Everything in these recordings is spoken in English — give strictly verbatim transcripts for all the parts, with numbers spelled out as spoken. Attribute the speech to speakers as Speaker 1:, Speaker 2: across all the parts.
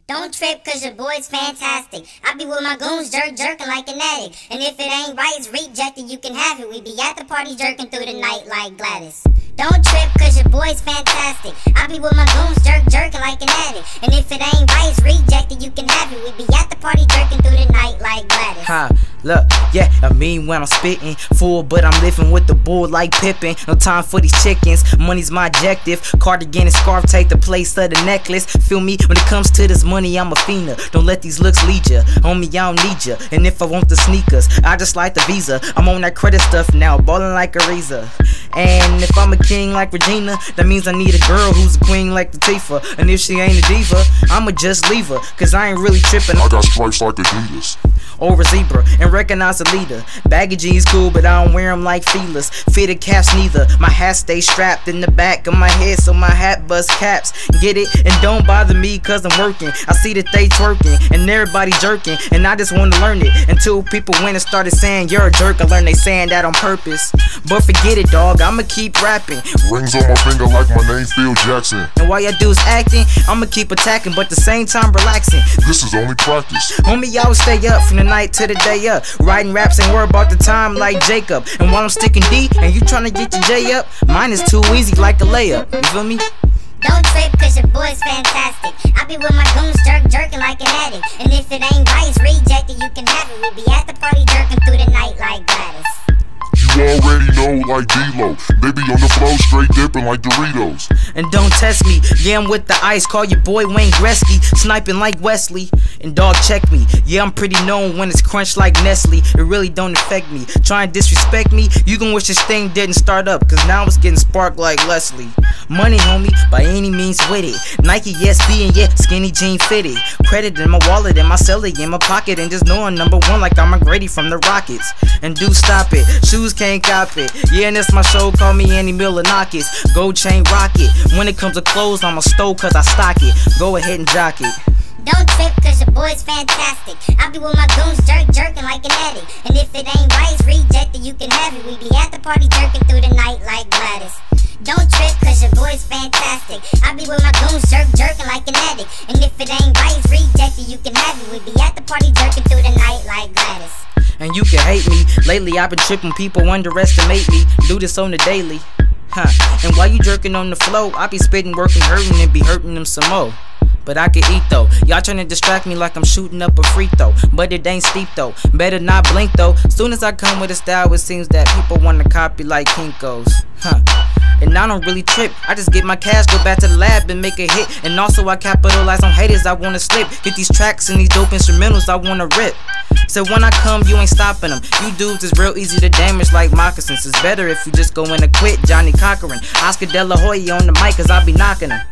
Speaker 1: Don't trip cause your boy's fantastic. I be with my goons jerk jerking like an addict. And if it ain't right, it's rejected, you can have it. We be at the party jerking through the night like Gladys. Don't trip cause your boy's fantastic. I be with my goons jerk jerking like an addict. And if it ain't right, it's rejected, you can have it. We be at the party jerking through the night like Gladys.
Speaker 2: Huh, look, yeah, I mean when I'm spitting full, but I'm living with the bull like Pippin. No time for these chickens, money's my objective. Cardigan and scarf take the place of the necklace. Feel me, when it comes to this money, I'm a fiend. Don't let these looks lead ya, homie, I don't need ya. And if I want the sneakers, I just like the Visa. I'm on that credit stuff now, ballin' like Ariza. And if I'm a king like Regina, that means I need a girl who's a queen like Latifah. And if she ain't a diva, I'ma just leave her, cause I ain't really trippin'.
Speaker 3: I got stripes like Adidas
Speaker 2: or a zebra, and recognize a leader. Baggy jeans cool, but I don't wear them like feelers. Fitted caps neither, my hat stays strapped in the back of my head, so my hat bust caps. Get it? And don't bother me cause I'm working. I see that they twerking, and everybody jerking, and I just wanna learn it. Until people went and started saying you're a jerk, I learned they saying that on purpose. But forget it, dog, I'ma keep rapping.
Speaker 3: Rings on my finger like my name Phil Jackson.
Speaker 2: And while y'all dudes acting, I'ma keep attacking, but at the same time relaxing.
Speaker 3: This is only practice.
Speaker 2: Homie, y'all stay up from the night to the day up. Writing raps ain't worry about the time like Jacob. And while I'm sticking D and you tryna get your J up, mine is too easy like a layup. You feel me?
Speaker 1: Don't trip cause your boy's fantastic. I be with my goons jerk jerking like an addict. And if it ain't right, it's rejected, you can have it. We be at the party jerking through the night like Gladys.
Speaker 3: You already know like D-Lo. They be on the floor straight dipping like Doritos.
Speaker 2: And don't test me, yeah I'm with the ice. Call your boy Wayne Gretzky, sniping like Wesley. And dog check me, yeah I'm pretty known when it's crunched like Nestle. It really don't affect me. Try and disrespect me, you gon' wish this thing didn't start up, cause now it's getting sparked like Leslie. Money homie, by any means with it. Nike, yes, B, and yeah, skinny jean fitted. Credit in my wallet, and my celly in my pocket. And just knowing number one like I'm McGrady from the Rockets. And do stop it, shoes can't cop it. Yeah, and it's my show, call me Andy Milonakis. Gold chain rocket, when it comes to clothes I'm a stove cause I stock it. Go ahead and jock it.
Speaker 1: Don't trip cause your boy's fantastic. I be with my goons jerk jerking like an addict. And if it ain't right, it's rejected, you can have it. We be at the party jerking through the night like Gladys. Don't trip cause your boy's fantastic. I be with my goons jerk jerking like an addict. And if it ain't right, it's rejected, you can have it. We be at the party jerking through the night like Gladys.
Speaker 2: And you can hate me, lately I've been tripping, people underestimate me. Do this on the daily, huh? And while you jerking on the flow, I be spitting, working, hurting, and be hurting them some more. But I can eat though. Y'all trying to distract me like I'm shooting up a free throw, but it ain't steep though. Better not blink though. Soon as I come with a style, it seems that people wanna copy like Kinko's, huh? And I don't really trip, I just get my cash, go back to the lab and make a hit. And also I capitalize on haters, I wanna slip. Get these tracks and these dope instrumentals, I wanna rip. So when I come, you ain't stopping them. You dudes is real easy to damage like moccasins. It's better if you just go in and quit. Johnny Cochran, Oscar De La Hoya on the mic cause I be knocking them.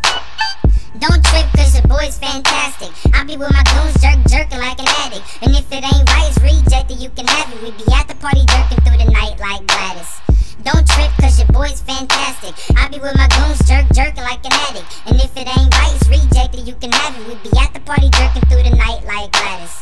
Speaker 1: Don't trip cause your boy's fantastic. I be with my goons jerk jerking like an addict. And if it ain't right, it's rejected, you can have it. We be at the party jerking through the night like Gladys. Don't trip cause your boy's fantastic. I be with my goons jerk jerking like an addict. And if it ain't right, it's rejected, you can have it. We be at the party jerking through the night like Gladys.